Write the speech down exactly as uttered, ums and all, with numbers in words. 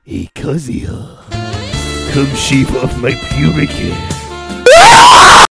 Hey, Kazuya, come shave off my pubic hair.